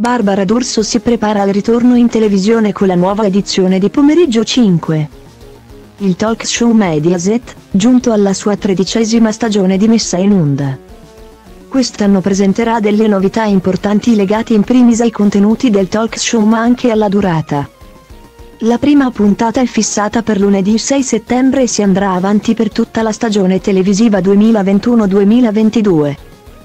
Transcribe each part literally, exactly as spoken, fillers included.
Barbara D'Urso si prepara al ritorno in televisione con la nuova edizione di Pomeriggio cinque. Il talk show Mediaset, giunto alla sua tredicesima stagione di messa in onda. Quest'anno presenterà delle novità importanti legate in primis ai contenuti del talk show ma anche alla durata. La prima puntata è fissata per lunedì sei settembre e si andrà avanti per tutta la stagione televisiva duemilaventuno duemilaventidue.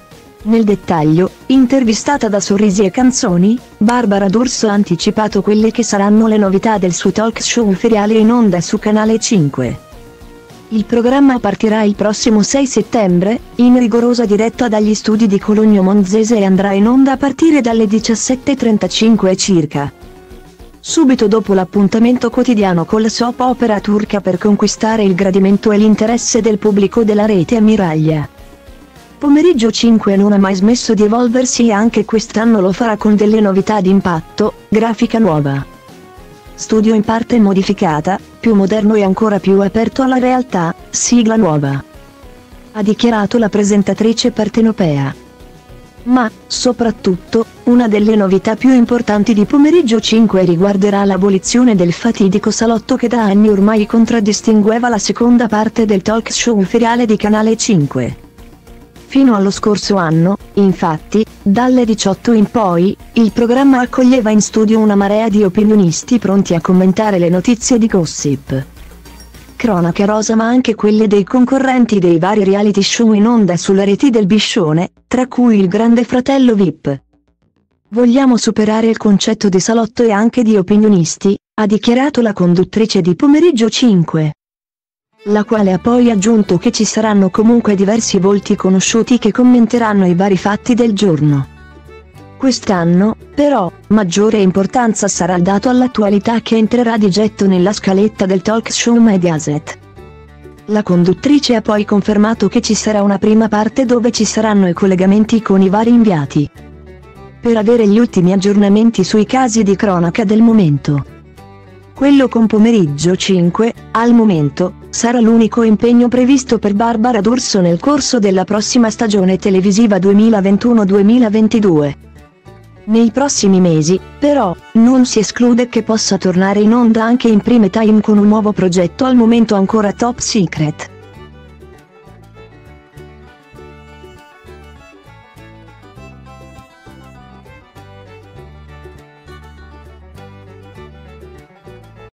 Nel dettaglio, intervistata da Sorrisi e Canzoni, Barbara D'Urso ha anticipato quelle che saranno le novità del suo talk show feriale in onda su Canale cinque. Il programma partirà il prossimo sei settembre, in rigorosa diretta dagli studi di Cologno Monzese e andrà in onda a partire dalle diciassette e trentacinque circa. Subito dopo l'appuntamento quotidiano con la soap opera turca per conquistare il gradimento e l'interesse del pubblico della rete ammiraglia. Pomeriggio cinque non ha mai smesso di evolversi e anche quest'anno lo farà con delle novità d'impatto, grafica nuova. Studio in parte modificata, più moderno e ancora più aperto alla realtà, sigla nuova. Ha dichiarato la presentatrice partenopea. Ma, soprattutto, una delle novità più importanti di Pomeriggio cinque riguarderà l'abolizione del fatidico salotto che da anni ormai contraddistingueva la seconda parte del talk show feriale di Canale cinque. Fino allo scorso anno, infatti, dalle diciotto in poi, il programma accoglieva in studio una marea di opinionisti pronti a commentare le notizie di gossip. Cronache rosa ma anche quelle dei concorrenti dei vari reality show in onda sulla rete del Biscione, tra cui il Grande Fratello V I P. Vogliamo superare il concetto di salotto e anche di opinionisti, ha dichiarato la conduttrice di Pomeriggio cinque. La quale ha poi aggiunto che ci saranno comunque diversi volti conosciuti che commenteranno i vari fatti del giorno. Quest'anno, però, maggiore importanza sarà dato all'attualità che entrerà di getto nella scaletta del talk show Mediaset. La conduttrice ha poi confermato che ci sarà una prima parte dove ci saranno i collegamenti con i vari inviati. Per avere gli ultimi aggiornamenti sui casi di cronaca del momento. Quello con Pomeriggio cinque, al momento, sarà l'unico impegno previsto per Barbara D'Urso nel corso della prossima stagione televisiva duemilaventuno duemilaventidue. Nei prossimi mesi, però, non si esclude che possa tornare in onda anche in prime time con un nuovo progetto al momento ancora top secret.